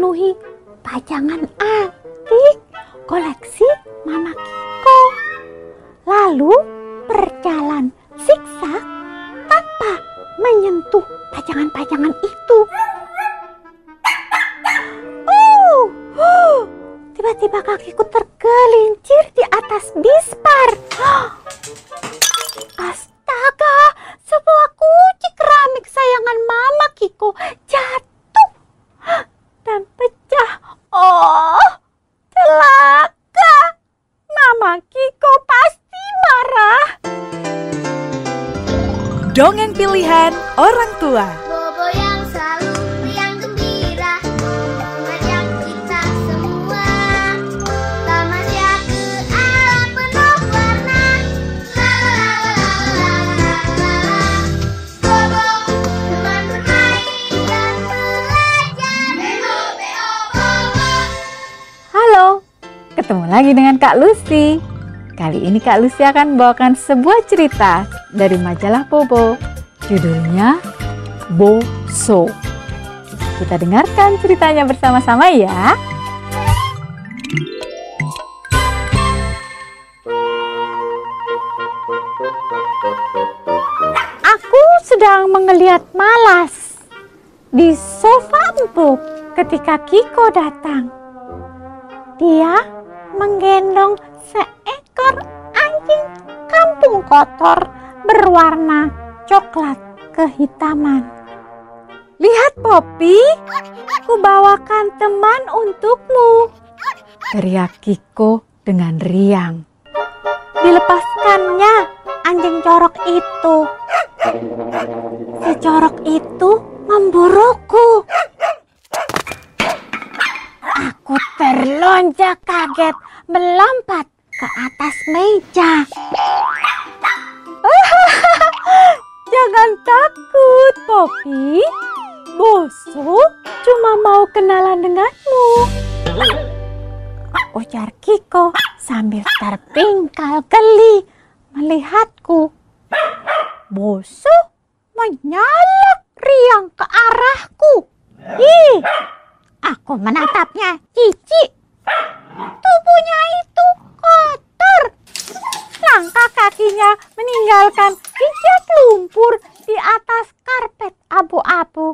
memenuhi pajangan antik koleksi Mama Kiko. Lalu berjalan zigzag tanpa menyentuh pajangan-pajangan itu. Tiba-tiba kakiku tergelincir di atas bispar. Astaga, sebuah kunci keramik sayangan Mama Kiko jatuh dan pecah. Oh, celaka. Mama Kiko pasti marah. Dongeng pilihan orang tua. Bobo yang selalu riang gembira, mengajak kita semua tamasya ke alam penuh warna. La la la la la la. Bobo teman bermain dan belajar. Beo beo bobo. Halo, ketemu lagi dengan Kak Lucy. Kali ini Kak Lucy akan membawakan sebuah cerita dari majalah Bobo. Judulnya Boso. Kita dengarkan ceritanya bersama-sama ya. Aku sedang mengeliat malas di sofa empuk ketika Kiko datang. Dia menggendong seekor anjing kampung kotor berwarna coklat kehitaman. Lihat Poppy, ku bawakan teman untukmu, teriak Kiko dengan riang. Dilepaskannya anjing corok itu. Si corok itu memburuku. Aku terlonjak kaget melompat ke atas meja. Jangan takut, Poppy. Boso cuma mau kenalan denganmu, ujar Kiko sambil terpingkal geli melihatku. Boso menyalak riang ke arahku. Ih, aku menatapnya jijik. Tubuhnya itu kotor. Langkah kakinya meninggalkan jejak lumpur di atas karpet abu-abu.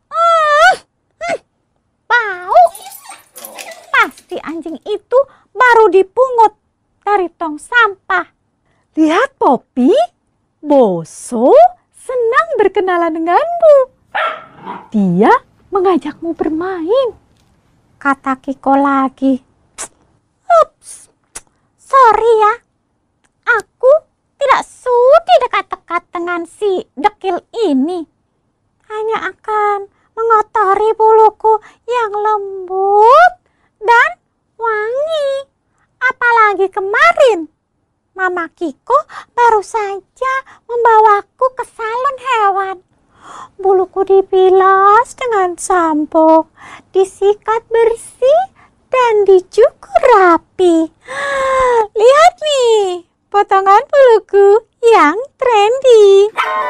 Bau. Pasti anjing itu baru dipungut dari tong sampah. Lihat Poppy, Boso senang berkenalan denganmu. Dia mengajakmu bermain, kata Kiko lagi. Ups, sorry ya. Aku tidak sudi dekat-dekat dengan si dekil ini. Hanya akan mengotori buluku yang lembut dan wangi. Apalagi kemarin, Mama Kiko baru saja membawaku ke salon hewan. Buluku dibilas dengan sampo, disikat bersih, dan dicukur rapi. Lihat nih, potongan buluku yang trendy.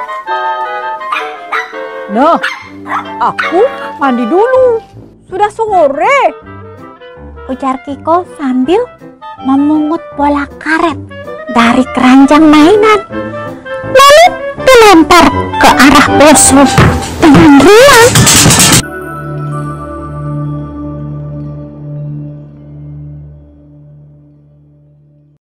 Nah, aku mandi dulu. Sudah sore, ujar Kiko sambil memungut bola karet dari keranjang mainan. Lalu dilempar ke arah Boso dengan riang.